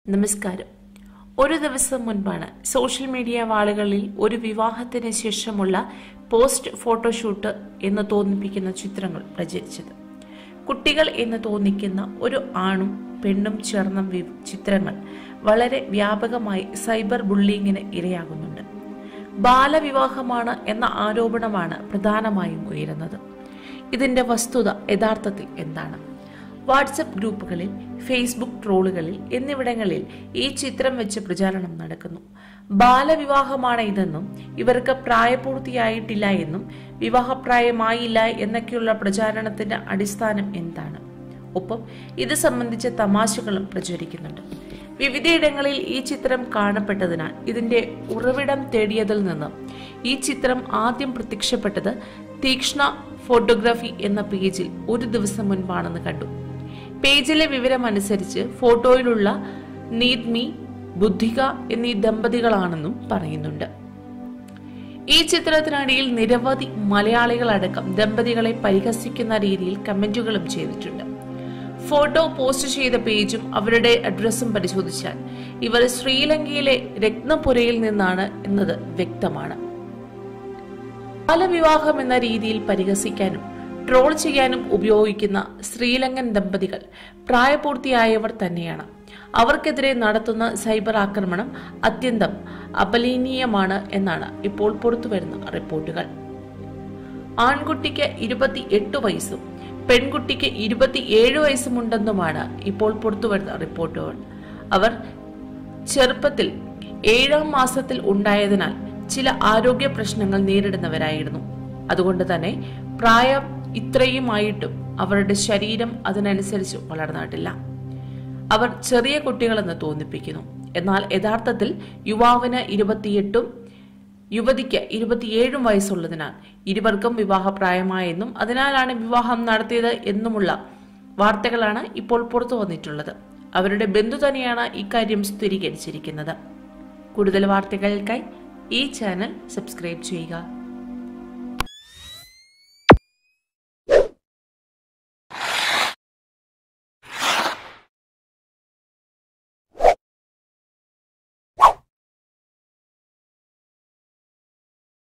നമസ്കാരം. ഒരു ദിവസം മുൻപാണ് സോഷ്യൽ മീഡിയ വാളുകളിൽ ഒരു വിവാഹത്തിന് ശേഷമുള്ള പോസ്റ്റ് ഫോട്ടോഷൂട്ട് എന്ന് തോന്നിപ്പിക്കുന്ന ചിത്രങ്ങൾ പ്രചരിച്ചത്. കുട്ടികൾ എന്ന് തോന്നിക്കുന്ന ഒരു ആണും പെണ്ണും ചേർന്ന ചിത്രങ്ങൾ വളരെ വ്യാപകമായി സൈബർ ബുള്ളിങ്ങിന് ഇരയാകുന്നുണ്ട്. ബാലവിവാഹമാണ് എന്ന ആരോപണമാണ് പ്രധാനമായും ഉയരുന്നത്. ഇതിന്റെ വസ്തുത യഥാർത്ഥത്തിൽ എന്താണ്? വാട്സപ്പ് ഗ്രൂപ്പുകളിൽ, ഫേസ്ബുക്ക് ട്രോളുകളിൽ എന്നിവിടങ്ങളിൽ ഈ ചിത്രം വെച്ച് പ്രചാരണം നടക്കുന്നു. ബാലവിവാഹമാണ് ഇതെന്നും ഇവർക്ക് പ്രായപൂർത്തിയായിട്ടില്ല എന്നും വിവാഹപ്രായമായില്ല എന്നൊക്കെയുള്ള പ്രചാരണത്തിന്റെ അടിസ്ഥാനം എന്താണ്? ഒപ്പം ഇത് സംബന്ധിച്ച തമാശകളും പ്രചരിക്കുന്നുണ്ട്. വിവിധയിടങ്ങളിൽ ഈ ചിത്രം കാണപ്പെട്ടതിനാൽ ഇതിന്റെ ഉറവിടം തേടിയതിൽ നിന്ന് ഈ ചിത്രം ആദ്യം പ്രത്യക്ഷപ്പെട്ടത് തീക്ഷ്ണ ഫോട്ടോഗ്രാഫി എന്ന പേജിൽ ഒരു ദിവസം മുൻപാണെന്ന് കണ്ടു. പേജിലെ വിവരമനുസരിച്ച് ഫോട്ടോയിലുള്ള നീദ്മി, ബുദ്ധിക എന്നീ ദമ്പതികളാണെന്നും പറയുന്നുണ്ട്. ഈ ചിത്രത്തിനടിയിൽ നിരവധി മലയാളികളടക്കം ദമ്പതികളെ പരിഹസിക്കുന്ന രീതിയിൽ കമന്റുകളും ചെയ്തിട്ടുണ്ട്. ഫോട്ടോ പോസ്റ്റ് ചെയ്ത പേജും അവരുടെ അഡ്രസ്സും പരിശോധിച്ചാൽ ഇവർ ശ്രീലങ്കയിലെ രത്നപുരയിൽ നിന്നാണ് എന്നത് വ്യക്തമാണ്. ബാലവിവാഹം എന്ന രീതിയിൽ പരിഹസിക്കാനും ട്രോൾ ചെയ്യാനും ഉപയോഗിക്കുന്ന ശ്രീലങ്കൻ ദമ്പതികൾ പ്രായപൂർത്തിയായവർ തന്നെയാണ്. അവർക്കെതിരെ നടത്തുന്ന സൈബർ ആക്രമണം അത്യന്തം അപലപനീയമാണ് എന്നാണ് ഇപ്പോൾ പുറത്തുവരുന്ന റിപ്പോർട്ടുകൾ. ആൺകുട്ടിക്ക് 28 വയസ്സും പെൺകുട്ടിക്ക് 27 വയസ്സുമുണ്ടെന്നുമാണ് ഇപ്പോൾ പുറത്തുവരുന്ന റിപ്പോർട്ടുകൾ. അവർ ചെറുപ്പത്തിൽ 7ാം മാസത്തിൽ ഉണ്ടായതിനാൽ ചില ആരോഗ്യ പ്രശ്നങ്ങൾ നേരിടുന്നവരായിരുന്നു. അതുകൊണ്ട് തന്നെ പ്രായം ഇത്രയുമായിട്ടും അവരുടെ ശരീരം അതിനനുസരിച്ച് വളർന്നിട്ടില്ല. അവർ ചെറിയ കുട്ടികളെന്ന് തോന്നിപ്പിക്കുന്നു. എന്നാൽ യഥാർത്ഥത്തിൽ യുവാവിന് 28ഉം യുവതിക്ക് 27 വയസ്സുള്ളതിനാൽ ഇരുവർക്കും വിവാഹപ്രായമായെന്നും അതിനാലാണ് വിവാഹം നടത്തിയത് എന്നുമുള്ള വാർത്തകളാണ് ഇപ്പോൾ പുറത്തു വന്നിട്ടുള്ളത്. അവരുടെ ബന്ധു തന്നെയാണ് ഇക്കാര്യം സ്ഥിരീകരിച്ചിരിക്കുന്നത്. കൂടുതൽ വാർത്തകൾക്കായി ഈ ചാനൽ സബ്സ്ക്രൈബ് ചെയ്യുക.